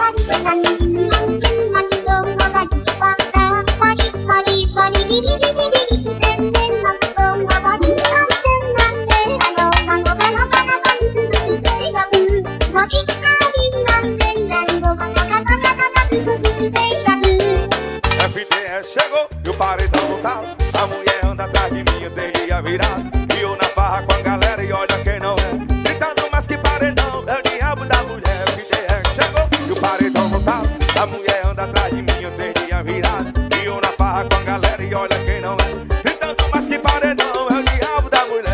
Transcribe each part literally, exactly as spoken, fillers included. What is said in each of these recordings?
Chegou e o paredão lotado, a mulher anda atrás de mim, eu teria virado. E eu na farra com a galera e olha quem não é, gritando mais que paredão, é o diabo da mulher. F D R chegou e o paredão lotado, a mulher anda atrás de mim, eu teria virado. E eu na farra com a galera e olha quem não é, gritando mais que paredão, é o diabo da mulher.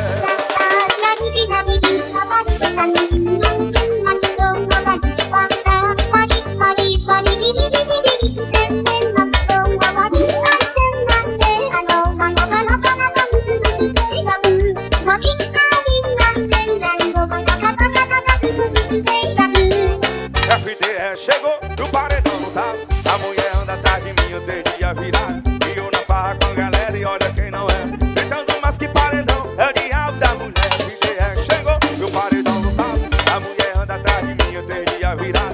F D R chegou e o paredão lotado, a mulher anda atrás de mim, eu teria virado. E eu na farra com a galera e olha quem não é, gritando mais que paredão, é o diabo da mulher. F D R chegou e o paredão lotado, a mulher anda atrás de mim, eu teria virado.